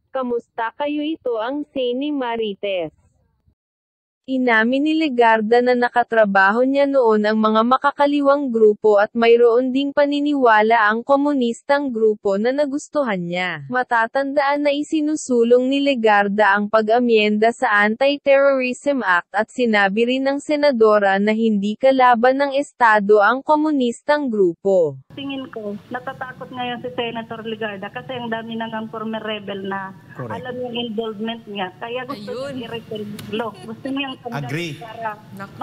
Kamusta kayo? Ito ang Seni Marites. Inamin ni Legarda na nakatrabaho niya noon ang mga makakaliwang grupo at mayroon ding paniniwala ang komunistang grupo na nagustuhan niya. Matatandaan na isinusulong ni Legarda ang pag-amyenda sa Anti-Terrorism Act at sinabi rin ng senadora na hindi kalaban ng Estado ang komunistang grupo. Tingin ko, natatakot ngayon si Senator Legarda kasi ang dami ng former rebel na alam yung involvement niya. Kaya gusto niya i-repeal law. Gusto niyang Agree. para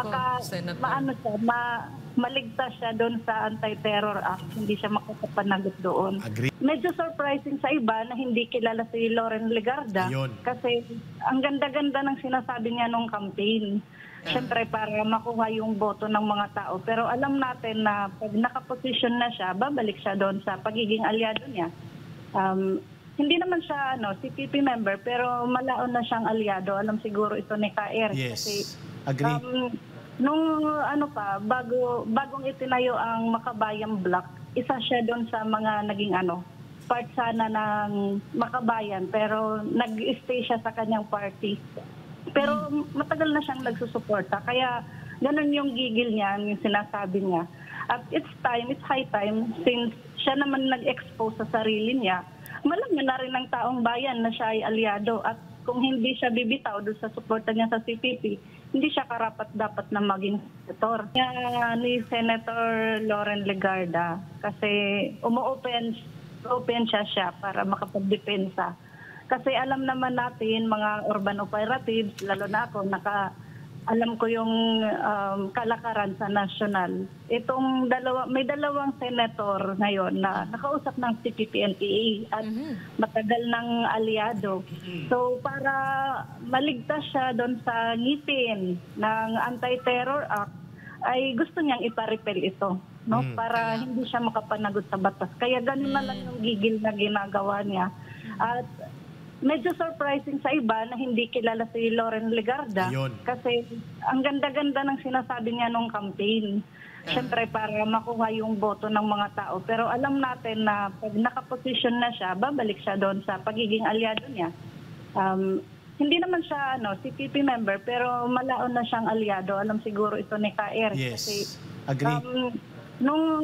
maligtas siya doon sa Anti-Terror Act. Hindi siya makakapanagot doon. Agree. Medyo surprising sa iba na hindi kilala si Loren Legarda. Ayun. Kasi ang ganda-ganda ng sinasabi niya nung campaign. Siyempre para makuha yung boto ng mga tao. Pero alam natin na pag nakaposisyon na siya, babalik siya doon sa pagiging aliado niya. Hindi naman siya CPP member, pero malaon na siyang aliado. Alam siguro ito ni Ka-Eric. Yes, kasi, agree. Nung bagong itinayo ang Makabayan Block, isa siya doon sa mga naging part sana ng Makabayan, pero nag-stay siya sa kanyang party. Pero matagal na siyang nagsusuporta. Kaya ganun yung gigil niya, yung sinasabi niya. At it's high time, since siya naman nag-expose sa sarili niya, malaman na rin ng taong bayan na siya ay aliado. At kung hindi siya bibitaw doon sa suporta niya sa CPP, hindi siya karapat-dapat na maging senator. Kaya ni Senator Loren Legarda, kasi open siya para makapagdepensa. Kasi alam naman natin, mga urban operatives, lalo na ako, alam ko yung kalakaran sa national. May dalawang senator ngayon na nakausap ng CPP-NPA at matagal ng aliado. So para maligtas siya doon sa ngipin ng Anti-Terror Act, ay gusto niyang ipa-repeal ito. No? Para hindi siya makapanagot sa batas. Kaya ganun na lang yung gigil na ginagawa niya. At medyo surprising sa iba na hindi kilala si Loren Legarda. Ayun. Kasi ang ganda-ganda ng sinasabi niya nung campaign. Siyempre para makuha yung boto ng mga tao. Pero alam natin na pag nakaposisyon na siya, babalik siya doon sa pagiging aliado niya. Hindi naman siya CPP member, pero malaon na siyang aliado. Alam siguro ito ni Ka-Eric. Yes, kasi, agree. Nung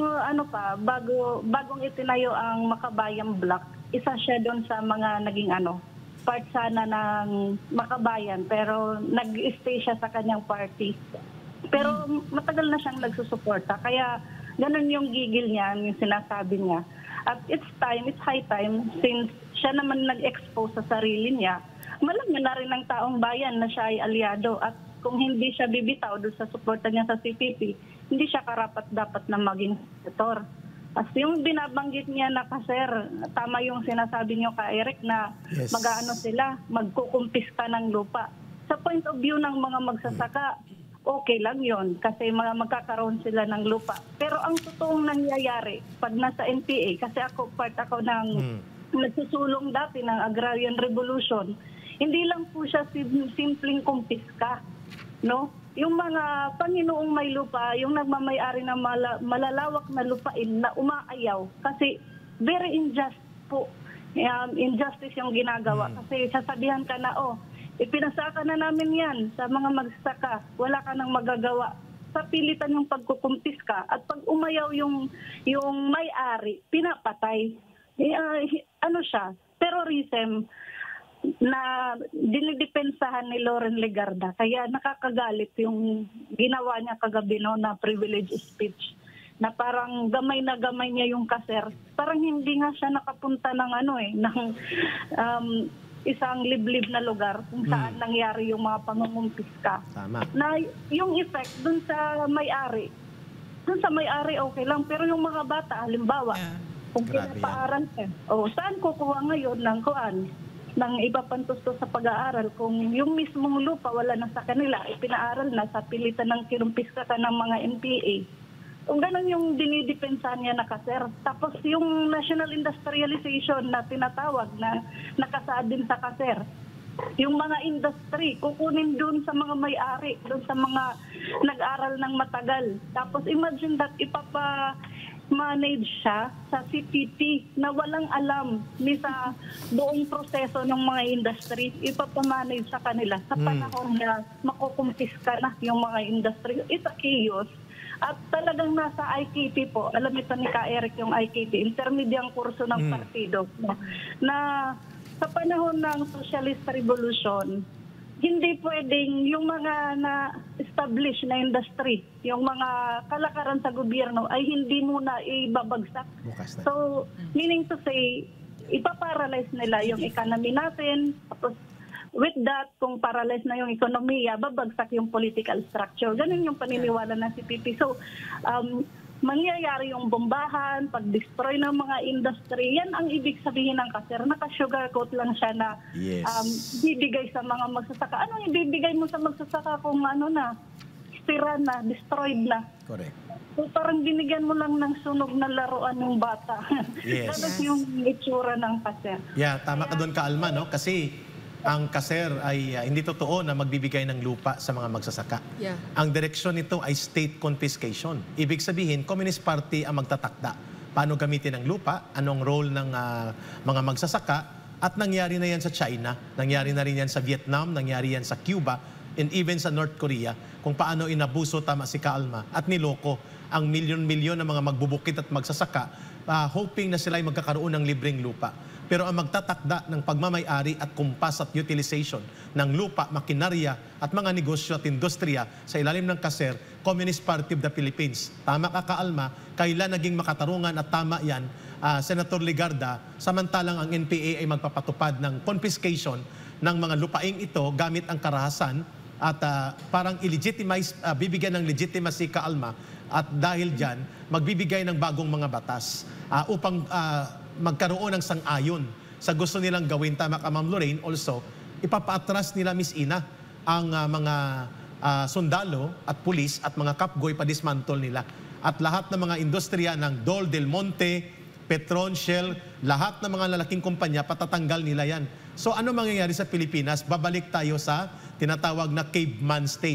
bagong itinayo ang Makabayan Block, isa siya doon sa mga naging part sana ng Makabayan, pero nag-stay siya sa kanyang party. Pero matagal na siyang nagsusuporta, kaya ganun yung gigil niya, yung sinasabi niya. At it's high time, since siya naman nag-expose sa sarili niya, malaman na rin ng taong bayan na siya ay aliado. At kung hindi siya bibitaw doon sa suporta niya sa CPP, hindi siya karapat-dapat na maging senator. As yung binabanggit niya na sir, tama yung sinasabi niyo Ka-Eric na Yes. magkukumpiska ng lupa. Sa point of view ng mga magsasaka, okay lang yon kasi magkakaroon sila ng lupa. Pero ang totoong nangyayari pag nasa NPA, kasi part ako ng nagsusulong dati ng Agrarian Revolution, hindi lang po siya simpleng kumpiska, no? Yung mga Panginoong may lupa, yung nagmamay-ari ng malalawak na lupain na umaayaw. Kasi very unjust po. Injustice yung ginagawa. Kasi sasabihan ka na, ipinasaka na namin yan sa mga magsasaka. Wala ka nang magagawa. Sa pilitan yung pagkukumpis ka. At pag umayaw yung may-ari, pinapatay. Siya? Terrorism na dinidepensahan ni Loren Legarda. Kaya nakakagalit yung ginawa niya kagabi na privilege speech. Na parang gamay na gamay niya yung kaser. Parang hindi nga siya nakapunta ng isang liblib na lugar kung saan nangyari yung mga pangungumpiska. Tama. Na yung effect dun sa may-ari. Dun sa may-ari okay lang. Pero yung mga bata, halimbawa, kung pinapaaral ka, saan kukuha ngayon ng iba pang tusto sa pag-aaral kung yung mismong lupa wala na sa kanila, pinaaral na sa pilitan ng kinumpiska ka ng mga NPA. Kung ganun yung dinidepensahan niya kaser. Tapos yung national industrialization na tinatawag na nakasaad din sa kaser. Yung mga industry, kukunin dun sa mga may-ari, dun sa mga nag-aral ng matagal. Tapos imagine that manage siya sa CPP na walang alam ni sa buong proseso ng mga industry. Ipapamanage sa kanila sa panahon na makukumpiska na yung mga industry. It's a chaos. At talagang nasa IKP po, alam ito ni Ka Eric yung IKP, intermedyang kurso ng partido, no? Na sa panahon ng Socialist Revolution, hindi pwedeng yung mga na-establish na industry, yung mga kalakaran sa gobyerno ay hindi muna ibabagsak. So, meaning to say, ipaparalyze nila yung economy natin, tapos with that, kung paralyze na yung ekonomiya, babagsak yung political structure. Ganun yung paniniwala ng CPP. So, mangyayari yung bombahan, pag-destroy ng mga industry, yan ang ibig sabihin ng Kaser. Naka-sugarcoat lang siya na bibigay sa mga magsasaka. Ano ibibigay mo sa magsasaka kung sira na, destroyed na? Correct. So parang binigyan mo lang ng sunog na laruan ng bata. Yes. Tapos yung itsura ng Kaser. Yeah, tama ka doon, Alma, no? Kasi ang Kaser ay hindi totoo na magbibigay ng lupa sa mga magsasaka. Yeah. Ang direksyon nito ay state confiscation. Ibig sabihin, Communist Party ang magtatakda. Paano gamitin ang lupa, anong role ng mga magsasaka, at nangyari na yan sa China, nangyari na rin yan sa Vietnam, nangyari yan sa Cuba, and even sa North Korea, kung paano inabuso, tama si Kaalma, at niloko ang milyon-milyon ng mga magbubukit at magsasaka, hoping na sila ay magkakaroon ng libreng lupa. Pero ang magtatakda ng pagmamay-ari at kumpas at utilization ng lupa, makinarya at mga negosyo at industriya sa ilalim ng Kaser, Communist Party of the Philippines. Tama ka, Kaalma, kailan naging makatarungan at tama yan, Senator Legarda, samantalang ang NPA ay magpapatupad ng confiscation ng mga lupaing ito gamit ang karahasan at parang illegitimize, bibigyan ng legitimacy, Kaalma, at dahil dyan, magbibigay ng bagong mga batas upang magkaroon ng sang-ayon sa gusto nilang gawin. Tama ka, Ma'am Lorraine. Also, ipapaatras nila, Miss Ina, ang mga sundalo at pulis at mga kapgoy pa-dismantle nila. At lahat ng mga industriya ng Dole, Del Monte, Petron, Shell, lahat ng mga lalaking kumpanya, patatanggal nila yan. So ano mangyayari sa Pilipinas? Babalik tayo sa tinatawag na caveman state.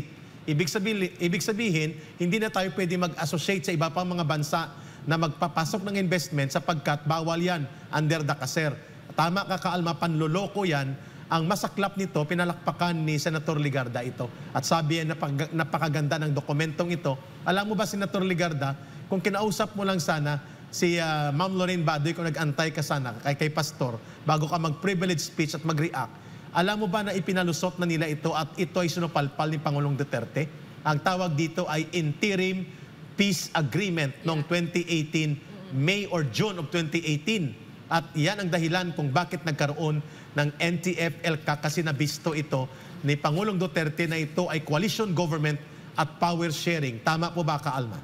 Ibig sabihin, hindi na tayo pwede mag-associate sa iba pang mga bansa na magpapasok ng investment sapagkat bawal yan under the Kaser. Tama ka, Kaalma, panloloko yan. Ang masaklap nito, pinalakpakan ni Senator Legarda ito. At sabi yan, napakaganda ng dokumentong ito. Alam mo ba, Senator Legarda, kung kinausap mo lang sana si Ma'am Lorraine Badoy, kung nag-antay ka sana kay Pastor, bago ka mag-privilege speech at mag-react, alam mo ba na ipinalusot na nila ito at ito ay sinupalpal ni Pangulong Duterte? Ang tawag dito ay interim peace agreement noong 2018, May or June of 2018. At yan ang dahilan kung bakit nagkaroon ng NTF-ELCA kasi nabisto ito ni Pangulong Duterte na ito ay coalition government at power sharing. Tama po ba, Kaalma?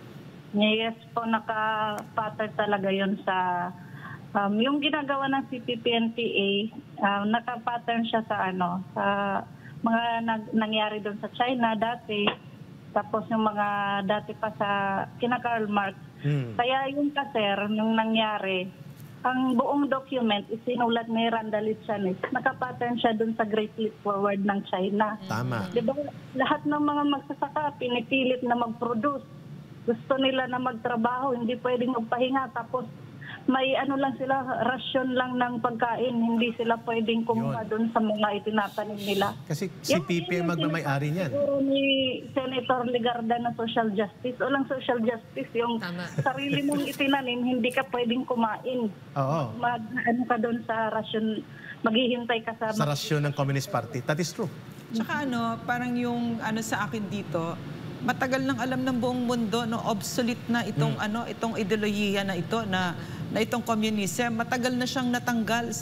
Yes po, naka-pattern talaga yun sa yung ginagawa ng CPP-NPA, naka-pattern siya sa sa mga nangyari doon sa China dati. Tapos yung mga dati pa sa kina-Karl Marx. Kaya yung Kaser, nung nangyari, ang buong document isinulat ni Randall Litchanis. Nakapattern siya dun sa Great Leap Forward ng China. Tama. Diba, lahat ng mga magsasaka, pinipilit na mag-produce. Gusto nila na magtrabaho, hindi pwedeng magpahinga. Tapos may lang sila, rasyon lang ng pagkain. Hindi sila pwedeng kumuha doon sa mga itinatanim nila. Kasi si PP ang magmamay-ari niyan. Siguro ni Senator Legarda na social justice. Walang social justice. Yung sarili mong itinanim, hindi ka pwedeng kumain. Oo. Ka doon sa rasyon, maghihintay ka sa rasyon ng Communist Party. That is true. Tsaka parang yung sa akin dito, matagal nang alam ng buong mundo, obsolete na itong itong ideolohiya na ito na itong communism, matagal na siyang natanggal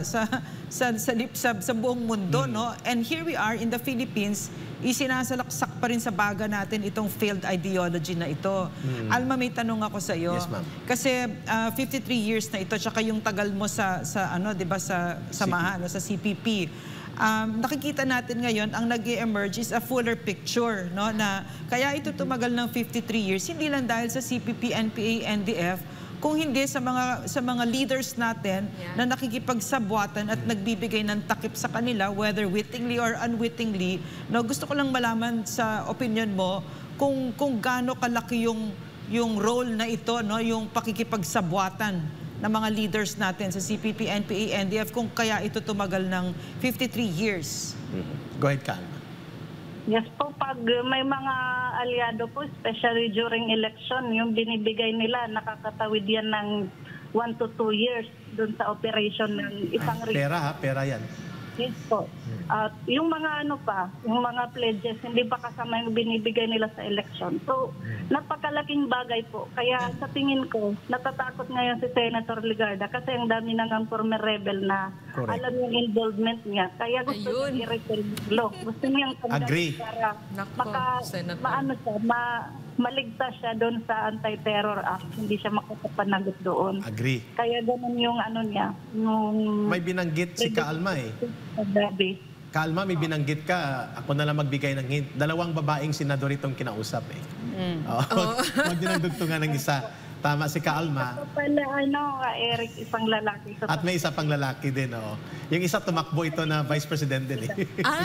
sa buong mundo, And here we are in the Philippines, isinasalaksak pa rin sa baga natin itong failed ideology na ito. Alma, may tanong ako sa iyo. Yes, ma'am. Kasi 53 years na ito, tsaka yung tagal mo sa 'di ba sa samahan, sa CPP. Nakikita natin ngayon ang nag-emerge is a fuller picture, na kaya ito tumagal ng 53 years, hindi lang dahil sa CPP, NPA, NDF, kung hindi sa mga leaders natin na nakikipagsabwatan at nagbibigay ng takip sa kanila, whether wittingly or unwittingly. Gusto ko lang malaman sa opinion mo kung gaano kalaki yung role na ito, no, yung pakikipagsabwatan ng mga leaders natin sa CPP, NPA, NDF, kung kaya ito tumagal ng 53 years? Go ahead, Calma. Yes po, pag may mga aliado po, especially during election, yung binibigay nila, nakakatawid yan ng 1 to 2 years dun sa operation ng isang Pera ha, pera yan. Yes po. At yung mga yung mga pledges, hindi pa kasama yung binibigay nila sa election. So, napakalaking bagay po. Kaya sa tingin ko, natatakot ngayon si Senator Legarda kasi ang dami ng former rebel na Correct. alam yung involvement niya. Kaya gusto niya i-repeal law. Gusto niyang Agree. para Nako, Senator. maligtas siya doon sa Anti-Terror Act. Hindi siya makapanagot doon. Agree. Kaya ganun yung niya. Yung May binanggit si Calma eh. Gabi. Calma, may binanggit ka, ako na lang magbigay ng hint. 2 babaeng senador itong kinausap eh. Oo. Huwag din ang dugtungan ng isa. Tama si Calma. Ito pala, Eric, isang lalaki. At may isa pang lalaki din, oo. Yung isa tumakbo ito na vice president din eh.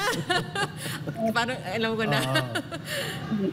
Parang alam ko na. Oo.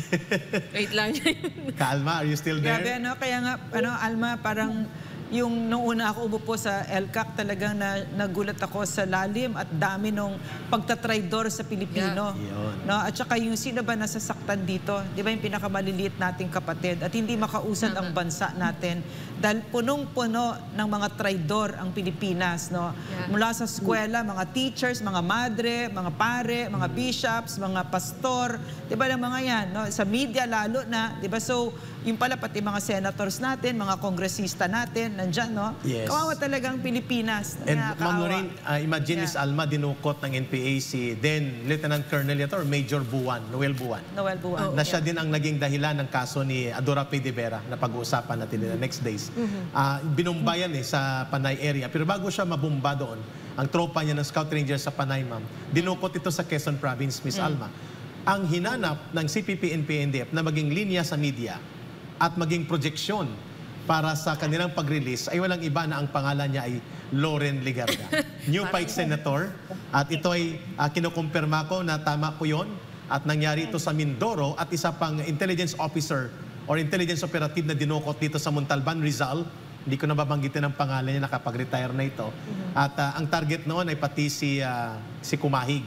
Wait lang. Calma, are you still there? Grabe, kaya nga, Alma, parang yung nung una ako umupo sa LCAC, talagang nagulat ako sa lalim at dami nung pagtatraidor sa Pilipino. Yeah. No? At saka yung sino ba nasasaktan dito? Di ba yung pinakamaliliit nating kapatid? At hindi makausad ang bansa natin. Dahil punong-puno ng mga traidor ang Pilipinas. No? Yeah. Mula sa eskwela, mga teachers, mga madre, mga pare, mga bishops, mga pastor. Di ba yung mga yan? No? Sa media lalo na. Di ba? So, yung pala pati mga senators natin, mga kongresista natin, nandyan, no? Yes. Kawawa talagang Pilipinas. And Nakakaawa. Ma'am Lorraine, imagine Yeah. Miss Alma dinukot ng NPA si then Lieutenant Colonel yata or Major Buwan, Noel Buwan. Noel Buwan. Na siya din ang naging dahilan ng kaso ni Adora P. de Vera na pag-uusapan natin in the next days. Binumbayan sa Panay area. Pero bago siya mabumba doon, ang tropa niya ng Scout Rangers sa Panay, ma'am, dinukot ito sa Quezon Province, Miss Alma. Ang hinanap ng CPP, NPA, na maging linya sa media at maging projection para sa kanilang pag-release ay walang iba na ang pangalan niya ay Loren Legarda. New Pike Senator. At ito ay kinukumpirma ko na tama po yun. At nangyari ito sa Mindoro at isa pang intelligence officer or intelligence operative na dinukot dito sa Montalban, Rizal. Hindi ko nababanggitin ang pangalan niya, nakapag-retire na ito. At ang target noon ay pati si Kumahig.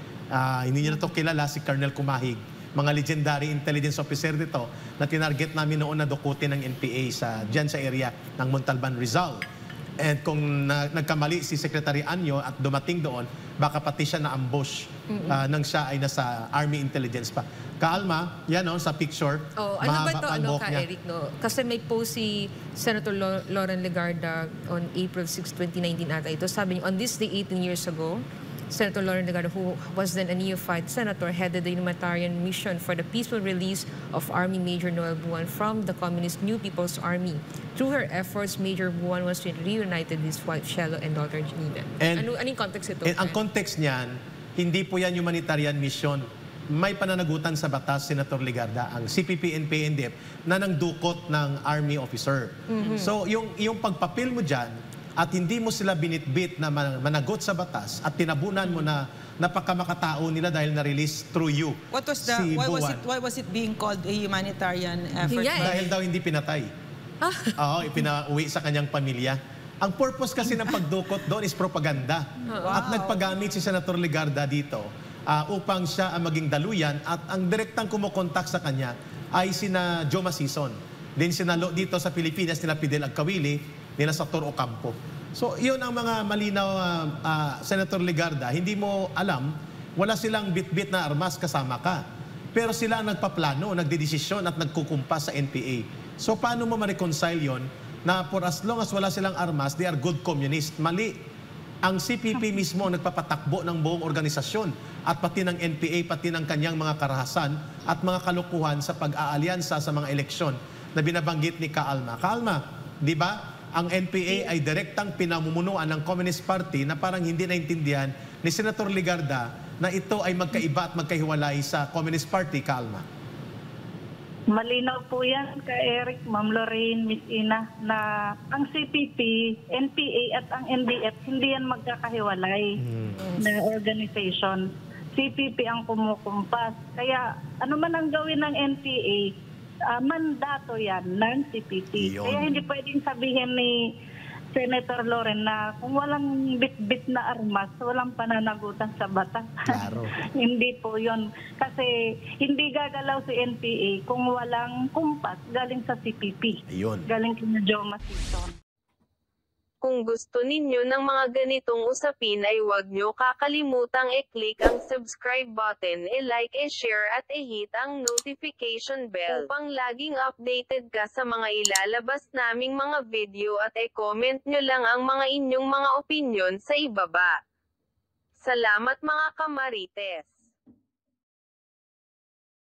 Hindi niya na ito kilala, si Colonel Kumahig. Mga legendary intelligence officer dito na tinarget namin noon na dukutin ng NPA dyan sa area ng Montalban, Rizal. And kung nagkamali si Secretary Anyo at dumating doon, baka pati siya na-ambush nang siya ay nasa Army Intelligence pa. Kaalma, yan sa picture. Oh, ano ba ito, buhok niya. Eric, no? Kasi may post si Senator Loren Legarda on April 6, 2019 ata ito. Sabi niya, on this day 18 years ago, Senator Loren Legarda, who was then a neophyte senator, headed the humanitarian mission for the peaceful release of Army Major Noel Buwan from the Communist New People's Army. Through her efforts, Major Buwan was reunited with his wife, Shelo, and daughter, Janina. Anong context ito? Ang context niyan, hindi po yan humanitarian mission. May pananagutan sa batas, Senator Legarda, ang CPP, NPA, NDF, na nangdukot ng Army officer. So, yung pagpapil mo dyan, at hindi mo sila binitbit na managot sa batas at tinabunan mo na napakamakatao nila dahil na-release through you. What was why was it being called a humanitarian effort? Yeah, Dahil daw hindi pinatay. Oo, ipinauwi sa kanyang pamilya. Ang purpose kasi ng pagdukot doon is propaganda. At nagpagamit si Senator Legarda dito upang siya ang maging daluyan at ang direktang kumukontak sa kanya ay sina Joma Sison. Din sinalo dito sa Pilipinas nila Fidel Agcawili, nila Sator Ocampo. So, yun ang mga malinaw, Senator Legarda. Hindi mo alam, wala silang bit-bit na armas kasama ka. Pero sila ang nagpaplano, nagdedesisyon at nagkukumpas sa NPA. So, paano mo ma-reconcile yun na for as long as wala silang armas, they are good communist? Mali. Ang CPP mismo nagpapatakbo ng buong organisasyon at pati ng NPA, pati ng kanyang mga karahasan at mga kalukuhan sa pag-aalyansa sa mga eleksyon na binabanggit ni Kaalma. Kaalma, di ba? Ang NPA ay direktang pinamumunuan ng Communist Party na parang hindi naintindihan ni Senator Legarda na ito ay magkaiba at magkahiwalay sa Communist Party, Kaalma. Malinaw po yan ka Eric, Ma'am Lorraine, Miss Ina, na ang CPP, NPA at ang NDF hindi yan magkakahiwalay na organization. CPP ang kumukumpas. Kaya ano man ang gawin ng NPA, mandato yan ng CPP. Yun. Kaya hindi pwedeng sabihin ni Senator Loren na kung walang bit-bit na armas, walang pananagutan sa batas. Klaro. Hindi po yun. Kasi hindi gagalaw si NPA kung walang kumpas galing sa CPP. Ayun. Galing kina Joma Season. Kung gusto ninyo ng mga ganitong usapin ay huwag nyo kakalimutang i-click ang subscribe button, i-like, i-share at i-hit ang notification bell upang laging updated ka sa mga ilalabas naming mga video at i-comment nyo lang ang mga inyong mga opinyon sa ibaba. Salamat mga kamarites!